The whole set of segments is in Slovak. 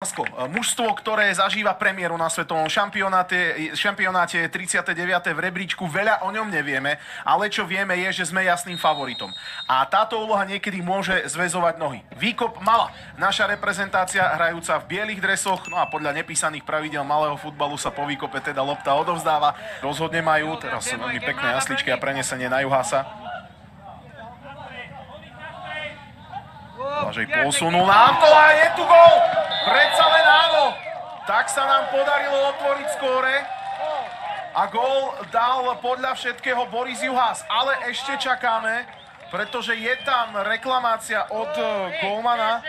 Mužstvo, ktoré zažíva premiéru na svetovom šampionáte 39. v rebríčku, veľa o ňom nevieme, ale čo vieme je, že sme jasným favoritom. A táto úloha niekedy môže zväzovať nohy. Výkop mala naša reprezentácia hrajúca v bielých dresoch, no a podľa nepísaných pravidel malého futbalu sa po výkope teda lopta odovzdáva. Rozhodne majú, teraz veľmi pekné jasličky a prenesenie na Juhasa. Blažej posunul na Antola a je tu gól! Predsa len áno! Tak sa nám podarilo otvoriť skóre a gól dal podľa všetkého Boris Juhás. Ale ešte čakáme, pretože je tam reklamácia od gólmana.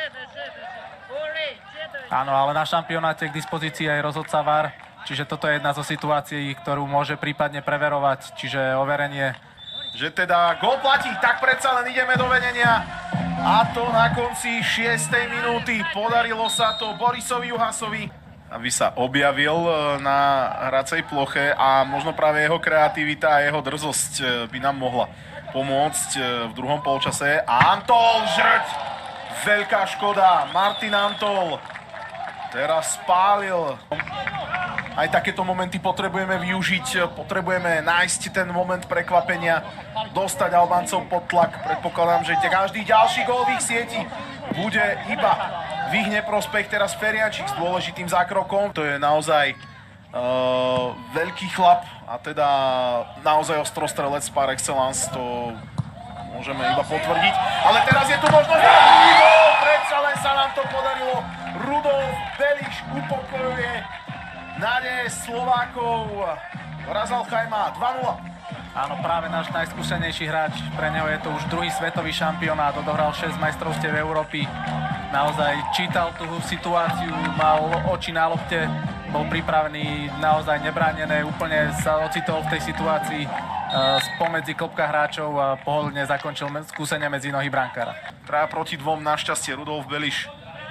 Áno, ale na šampionáte k dispozícii aj rozhodca VAR, čiže toto je jedna zo situácií, ktorú môže prípadne preverovať, čiže overenie. Že teda gól platí, tak predsa len ideme do vedenia. A to na konci 6. minúty. Podarilo sa to Borisovi Juhasovi, aby sa objavil na hracej ploche a možno práve jeho kreativita a jeho drzosť by nám mohla pomôcť v druhom polčase. A Antol žrť! Veľká škoda. Martin Antol teraz spálil. Aj takéto momenty potrebujeme využiť, potrebujeme nájsť ten moment prekvapenia, dostať Albáncov pod tlak. Predpokladám, že každý ďalší gól v ich sieti bude iba v ich neprospech. Teraz Feriančík s dôležitým zákrokom. To je naozaj veľký chlap a teda naozaj ostrostrelec par excellence, to môžeme iba potvrdiť. Ale teraz je tu možnosť na druhý gól, predsa len sa nám to podarilo. Rudolf Beliš upokojuje nádeje Slovákov. Razalchaj má 2-0. Áno, práve náš najskúsenejší hráč, pre neho je to už druhý svetový šampionát, odohral 6 majstrovstiev Európy. Naozaj čítal tú situáciu, mal oči na lopte, bol pripravený naozaj nebránené, úplne sa ocitol v tej situácii spomedzi klopka hráčov a pohodlne zakončil skúsenie medzi nohy brankára. 3 proti 2, našťastie Rudolf Beliš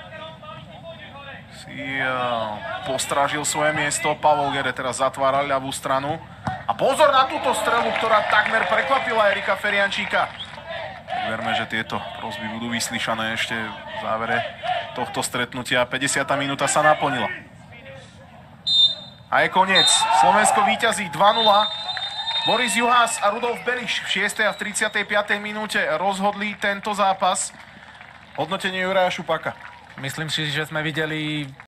si postrážil svoje miesto. Pavol Gere teraz zatváral ľavú stranu. A pozor na túto strelu, ktorá takmer prekvapila Erika Feriančíka. Verme, že tieto prosby budú vyslyšané ešte v závere tohto stretnutia. 50. minúta sa naplnila. A je koniec. Slovensko víťazí 2-0. Boris Juhás a Rudolf Beliš v 6. a v 35. minúte rozhodli tento zápas. Hodnotenie Juraja Šupaka. Myslím si, že sme videli